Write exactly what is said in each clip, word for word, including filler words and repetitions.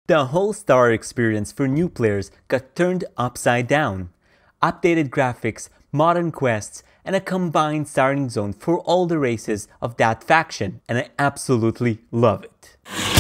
The whole Star experience for new players got turned upside down. Updated graphics, modern quests, and a combined starting zone for all the races of that faction, and I absolutely love it.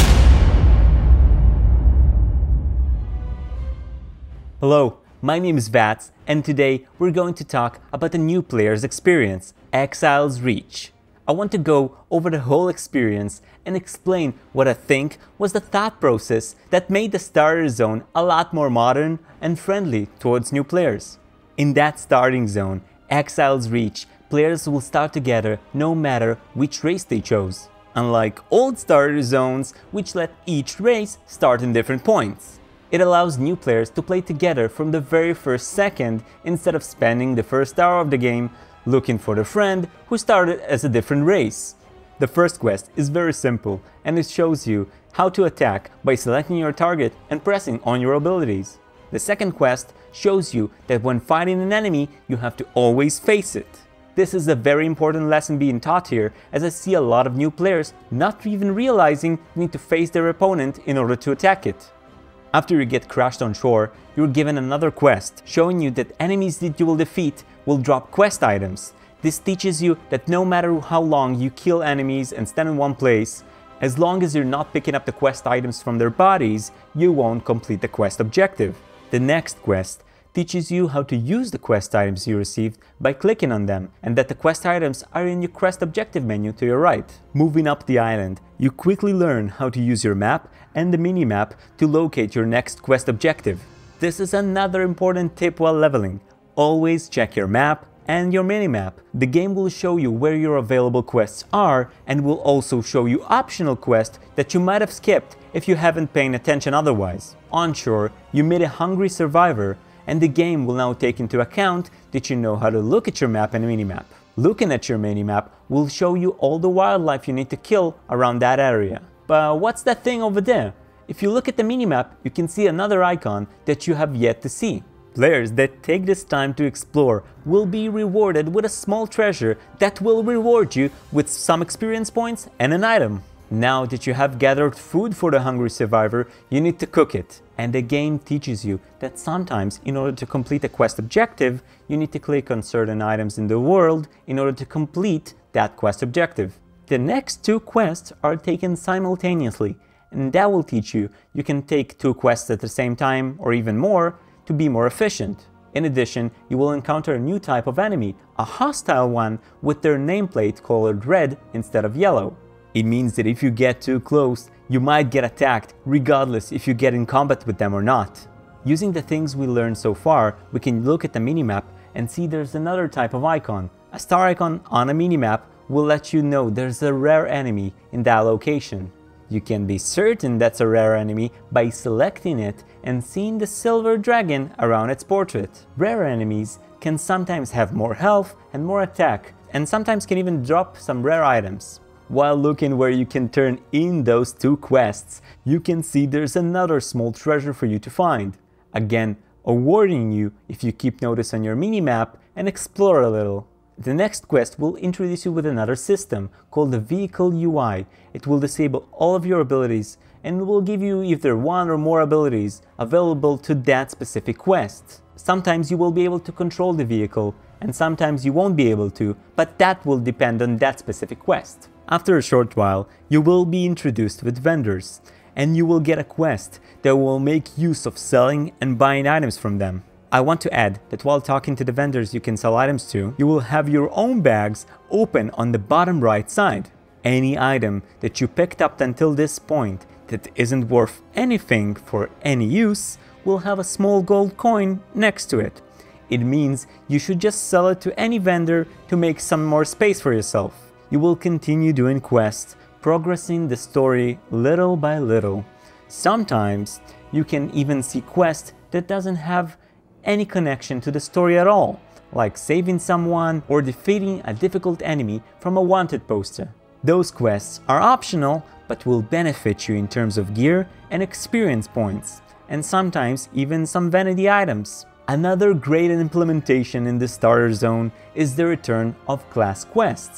Hello, my name is Vats, and today we're going to talk about the new player's experience, Exile's Reach. I want to go over the whole experience and explain what I think was the thought process that made the starter zone a lot more modern and friendly towards new players. In that starting zone, Exile's Reach, players will start together no matter which race they chose, unlike old starter zones which let each race start in different points. It allows new players to play together from the very first second instead of spending the first hour of the game looking for the friend who started as a different race. The first quest is very simple and it shows you how to attack by selecting your target and pressing on your abilities. The second quest shows you that when fighting an enemy, you have to always face it. This is a very important lesson being taught here, as I see a lot of new players not even realizing you need to face their opponent in order to attack it. After you get crashed on shore, you're given another quest, showing you that enemies that you will defeat will drop quest items. This teaches you that no matter how long you kill enemies and stand in one place, as long as you're not picking up the quest items from their bodies, you won't complete the quest objective. The next quest teaches you how to use the quest items you received by clicking on them, and that the quest items are in your quest objective menu to your right. Moving up the island, you quickly learn how to use your map and the mini-map to locate your next quest objective. This is another important tip while leveling. Always check your map and your mini-map. The game will show you where your available quests are and will also show you optional quests that you might have skipped if you haven't paid attention otherwise. On shore, you meet a hungry survivor, and the game will now take into account that you know how to look at your map and mini-map. Looking at your mini-map will show you all the wildlife you need to kill around that area. But what's that thing over there? If you look at the mini-map, you can see another icon that you have yet to see. Players that take this time to explore will be rewarded with a small treasure that will reward you with some experience points and an item. Now that you have gathered food for the hungry survivor, you need to cook it. And the game teaches you that sometimes, in order to complete a quest objective, you need to click on certain items in the world in order to complete that quest objective. The next two quests are taken simultaneously, and that will teach you you can take two quests at the same time or even more to be more efficient. In addition, you will encounter a new type of enemy, a hostile one with their nameplate colored red instead of yellow. It means that if you get too close, you might get attacked regardless if you get in combat with them or not. Using the things we learned so far, we can look at the minimap and see there's another type of icon. A star icon on a minimap will let you know there's a rare enemy in that location. You can be certain that's a rare enemy by selecting it and seeing the silver dragon around its portrait. Rare enemies can sometimes have more health and more attack, and sometimes can even drop some rare items. While looking where you can turn in those two quests, you can see there's another small treasure for you to find. Again, awarding you if you keep notice on your minimap and explore a little. The next quest will introduce you with another system called the Vehicle U I. It will disable all of your abilities and will give you either one or more abilities available to that specific quest. Sometimes you will be able to control the vehicle and sometimes you won't be able to, but that will depend on that specific quest. After a short while, you will be introduced with vendors, and you will get a quest that will make use of selling and buying items from them. I want to add that while talking to the vendors you can sell items to, you will have your own bags open on the bottom right side. Any item that you picked up until this point that isn't worth anything for any use will have a small gold coin next to it. It means you should just sell it to any vendor to make some more space for yourself. You will continue doing quests, progressing the story little by little. Sometimes you can even see quests that doesn't have any connection to the story at all, like saving someone or defeating a difficult enemy from a wanted poster. Those quests are optional but will benefit you in terms of gear and experience points, and sometimes even some vanity items. Another great implementation in the starter zone is the return of class quests.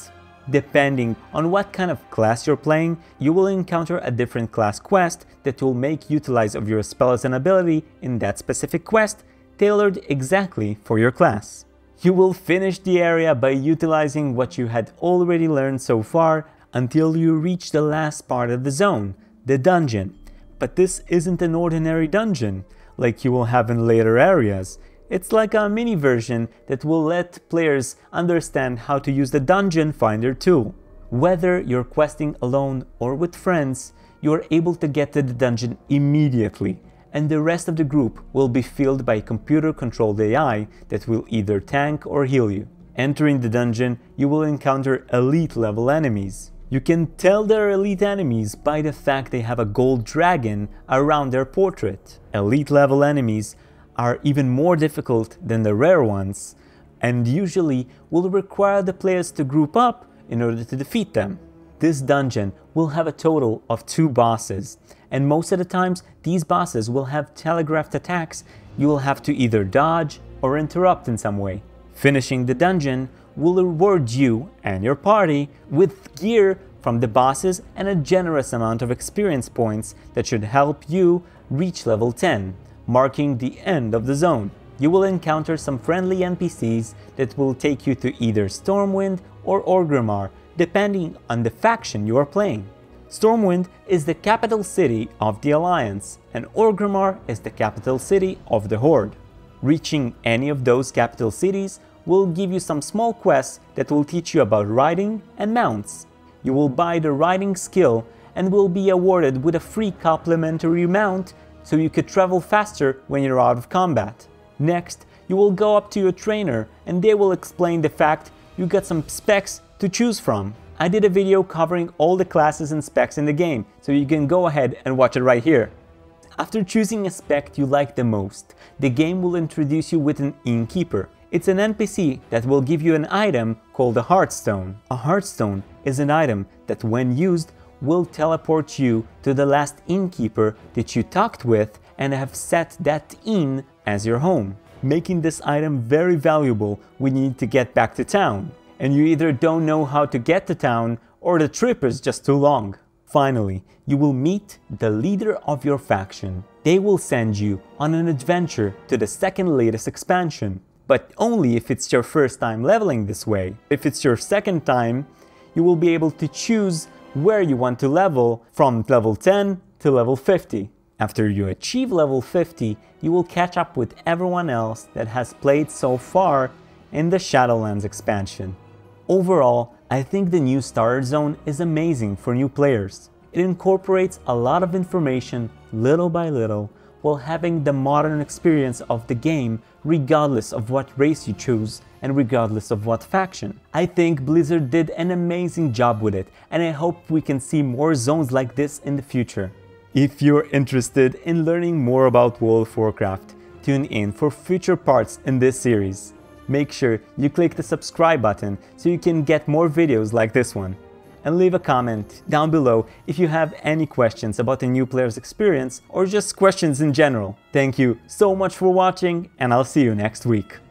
Depending on what kind of class you're playing, you will encounter a different class quest that will make utilize of your spells and ability in that specific quest, tailored exactly for your class. You will finish the area by utilizing what you had already learned so far until you reach the last part of the zone, the dungeon. But this isn't an ordinary dungeon, like you will have in later areas. It's like a mini version that will let players understand how to use the Dungeon Finder tool. Whether you're questing alone or with friends, you are able to get to the dungeon immediately, and the rest of the group will be filled by a computer-controlled A I that will either tank or heal you. Entering the dungeon, you will encounter elite-level enemies. You can tell they're elite enemies by the fact they have a gold dragon around their portrait. Elite-level enemies are even more difficult than the rare ones, and usually will require the players to group up in order to defeat them. This dungeon will have a total of two bosses, and most of the times these bosses will have telegraphed attacks you will have to either dodge or interrupt in some way. Finishing the dungeon will reward you and your party with gear from the bosses and a generous amount of experience points that should help you reach level ten. Marking the end of the zone. You will encounter some friendly N P Cs that will take you to either Stormwind or Orgrimmar, depending on the faction you are playing. Stormwind is the capital city of the Alliance, and Orgrimmar is the capital city of the Horde. Reaching any of those capital cities will give you some small quests that will teach you about riding and mounts. You will buy the riding skill and will be awarded with a free complimentary mount so you could travel faster when you're out of combat. Next, you will go up to your trainer and they will explain the fact you got some specs to choose from. I did a video covering all the classes and specs in the game, so you can go ahead and watch it right here. After choosing a spec you like the most, the game will introduce you with an innkeeper. It's an N P C that will give you an item called a Heartstone. A Heartstone is an item that when used will teleport you to the last innkeeper that you talked with and have set that inn as your home, making this item very valuable when you need to get back to town, and you either don't know how to get to town or the trip is just too long. Finally, you will meet the leader of your faction. They will send you on an adventure to the second latest expansion, but only if it's your first time leveling this way. If it's your second time, you will be able to choose where you want to level from level ten to level fifty. After you achieve level fifty, you will catch up with everyone else that has played so far in the Shadowlands expansion. Overall, I think the new starter zone is amazing for new players. It incorporates a lot of information little by little while having the modern experience of the game regardless of what race you choose and regardless of what faction. I think Blizzard did an amazing job with it, and I hope we can see more zones like this in the future. If you're interested in learning more about World of Warcraft, tune in for future parts in this series. Make sure you click the subscribe button so you can get more videos like this one. And leave a comment down below if you have any questions about the new player's experience or just questions in general. Thank you so much for watching, and I'll see you next week.